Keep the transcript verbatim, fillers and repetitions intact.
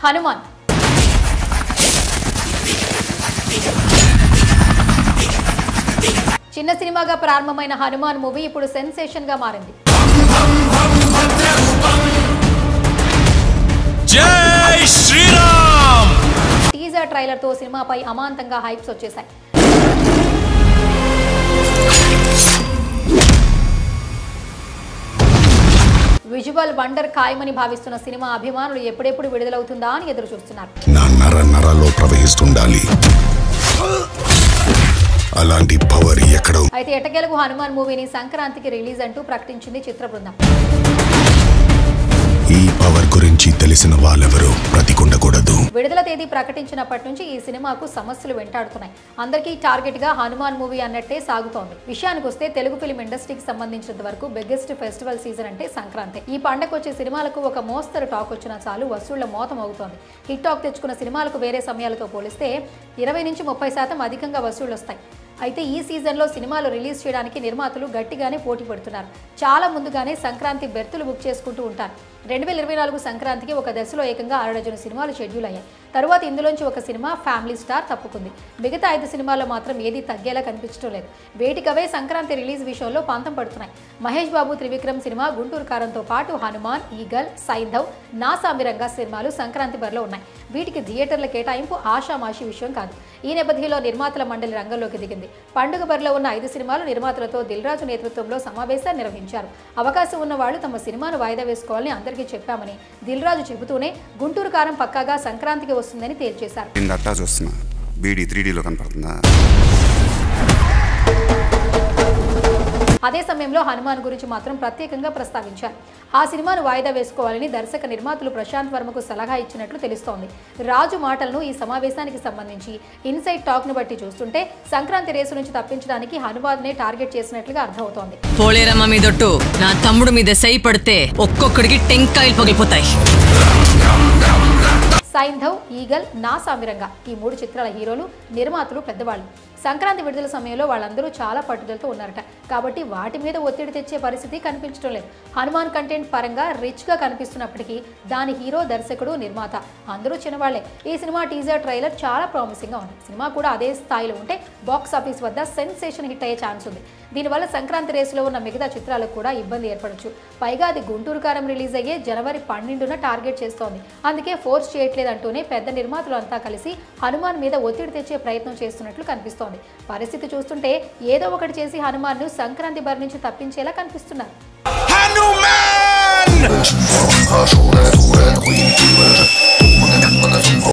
హనుమాన్. చిన్న సినిమాగా ప్రారంభమైన హనుమాన్ మూవీ ఇప్పుడు సెన్సేషన్ గా మారింది. జై శ్రీరామ్. టీజర్ ట్రైలర్ తో సినిమాపై అమాంతంగా హైప్స్ వచ్చేశాయి. విజువల్ వండర్ ఖాయమని భావిస్తున్న సినిమా అభిమానులు ఎప్పుడెప్పుడు విడుదలవుతుందా అని ఎదురు చూస్తున్నారు. నా నర నరాల్లో ప్రవహిస్తుండాలి అలాంటి పవర్ ఎక్కడ. అయితే ఎట్టకేలకు హనుమాన్ మూవీని సంక్రాంతికి రిలీజ్ అంటూ ప్రకటించింది చిత్ర బృందం. ఈ పవర్ గురించి తెలిసిన వాళ్ళెవరూ బ్రతికుండకూడదు. విడుదల తేదీ ప్రకటించినప్పటి నుంచి ఈ సినిమాకు సమస్యలు వెంటాడుతున్నాయి. అందరికీ టార్గెట్ గా హనుమాన్ మూవీ అన్నట్టే సాగుతోంది. విషయానికి వస్తే తెలుగు ఫిలిం ఇండస్ట్రీకి సంబంధించినంత వరకు బిగ్గెస్ట్ ఫెస్టివల్ సీజన్ అంటే సంక్రాంతి. ఈ పండగ వచ్చే సినిమాలకు ఒక మోస్తరు టాక్ వచ్చినా చాలు వసూళ్ల మోతం అవుతోంది. హిట్ టాక్ తెచ్చుకున్న సినిమాలకు వేరే సమయాలతో పోలిస్తే ఇరవై నుంచి ముప్పై శాతం అధికంగా వసూళ్లు వస్తాయి. అయితే ఈ సీజన్లో సినిమాలు రిలీజ్ చేయడానికి నిర్మాతలు గట్టిగానే పోటీ పడుతున్నారు. చాలా ముందుగానే సంక్రాంతి బెర్తులు బుక్ చేసుకుంటూ ఉంటారు. రెండు వేల ఇరవై నాలుగు సంక్రాంతికి ఒక దశలో ఏకంగా ఆరు డజను సినిమాలు షెడ్యూల్ అయ్యాయి. తరువాత ఇందులోంచి ఒక సినిమా ఫ్యామిలీ స్టార్ తప్పుకుంది. మిగతా ఐదు సినిమాల్లో మాత్రం ఏది తగ్గేలా కనిపించడం లేదు. వేటికవే సంక్రాంతి రిలీజ్ విషయంలో పంతం పడుతున్నాయి. మహేష్ బాబు త్రివిక్రమ్ సినిమా గుంటూరు కారంతో పాటు హనుమాన్, ఈగల్, సైంధవ్, నా సామిరంగా సినిమాలు సంక్రాంతి బరిలో ఉన్నాయి. వీటికి థియేటర్ల కేటాయింపు ఆషామాషి విషయం కాదు. ఈ నేపథ్యంలో నిర్మాతల మండలి రంగంలోకి దిగింది. పండుగ బరిలో ఉన్న ఐదు సినిమాలు నిర్మాతలతో దిల్ రాజు నేతృత్వంలో సమావేశాన్ని నిర్వహించారు. అవకాశం ఉన్న వాళ్ళు తమ సినిమాను వాయిదా వేసుకోవాలని అందరికీ చెప్పామని దిల్ రాజు చెబుతూనే గుంటూరు కారం పక్కాగా సంక్రాంతికి వస్తుందని తేల్చేశారు. అదే సమయంలో హనుమాన్ గురించి మాత్రం ప్రత్యేకంగా ప్రస్తావించారు. ఆ సినిమాను వాయిదా వేసుకోవాలని దర్శక నిర్మాతలు ప్రశాంత్ వర్మకు సలహా ఇచ్చినట్లు తెలుస్తోంది. రాజు మాటలను ఈ సమావేశానికి సంబంధించి ఇన్సైడ్ టాక్ ను బట్టి చూస్తుంటే సంక్రాంతి రేసు నుంచి తప్పించడానికి హనుమాన్ నే టార్గెట్ చేసినట్లుగా అర్థమవుతోంది. పోలేరమ్మ మీదొట్టు నా తమ్ముడు మీద సై పడితే ఒక్కొక్కడికి టెంకాయలు పగిలిపోతాయి. సైంధవ్, ఈగల్, నా సామిరంగా ఈ మూడు చిత్రాల హీరోలు, నిర్మాతలు పెద్దవాళ్ళు. సంక్రాంతి విడుదల సమయంలో వాళ్ళందరూ చాలా పట్టుదలతో ఉన్నారట. కాబట్టి వాటి మీద ఒత్తిడి తెచ్చే పరిస్థితి కనిపించడం లేదు. హనుమాన్ కంటెంట్ పరంగా రిచ్ గా కనిపిస్తున్నప్పటికీ దాని హీరో, దర్శకుడు, నిర్మాత అందరూ చిన్నవాళ్లే. ఈ సినిమా టీజర్ ట్రైలర్ చాలా ప్రామిసింగ్ గా ఉంది. సినిమా కూడా అదే స్థాయిలో ఉంటే బాక్స్ ఆఫీస్ వద్ద సెన్సేషన్ హిట్ అయ్యే ఛాన్స్ ఉంది. దీనివల్ల సంక్రాంతి రేసులో ఉన్న మిగతా చిత్రాలకు కూడా ఇబ్బంది ఏర్పడచ్చు. పైగా అది గుంటూరు కారం రిలీజ్ అయ్యే జనవరి పన్నెండున టార్గెట్ చేస్తోంది. అందుకే ఫోర్స్ చేయట్లేదంటూనే పెద్ద నిర్మాతలు అంతా కలిసి హనుమాన్ మీద ఒత్తిడి తెచ్చే ప్రయత్నం చేస్తున్నట్లు కనిపిస్తోంది. పరిస్థితి చూస్తుంటే ఏదో ఒకటి చేసి హనుమాన్ ను సంక్రాంతి బారి నుంచి తప్పించేలా కనిపిస్తున్నారు.